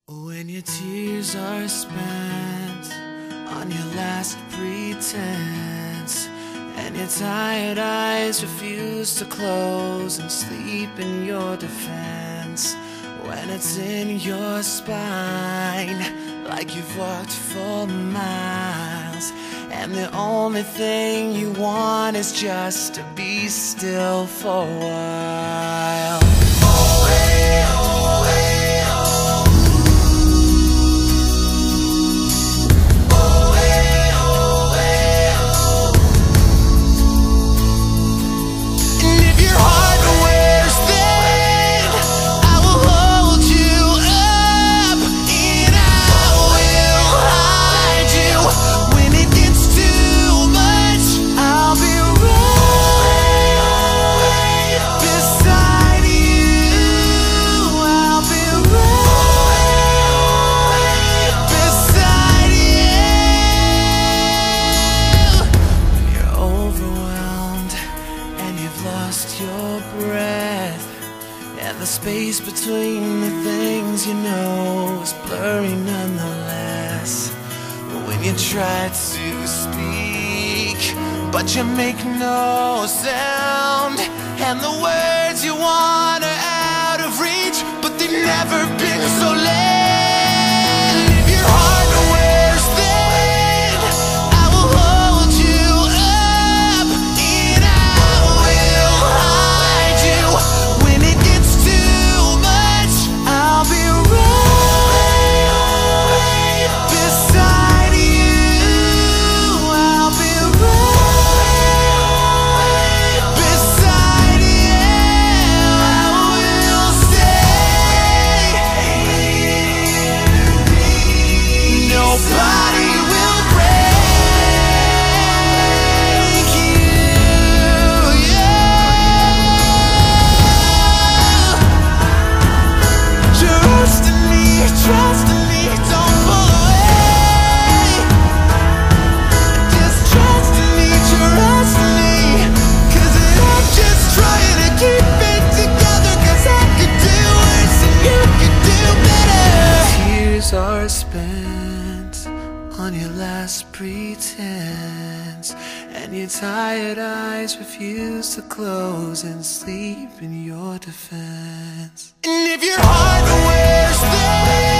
When your tears are spent on your last pretense, and your tired eyes refuse to close and sleep in your defense, when it's in your spine like you've walked for miles, and the only thing you want is just to be still for a while. Oh, hey, oh, hey. Your breath, and the space between the things you know is blurry nonetheless. When you try to speak, but you make no sound, and the words you want are out of reach, but they've never been so late. If your heart wears thin, I will hold you up, and I will hide you. When it gets too much, I'll be right beside you. I'll be right beside you. I will stay. Nobody will break you, yeah. Trust in me, don't pull away. Just trust in me, 'cause I'm just trying to keep it together, 'cause I could do worse and you could do better. Tears are spent on your last pretense, and your tired eyes refuse to close and sleep in your defense. And if your heart wears thin,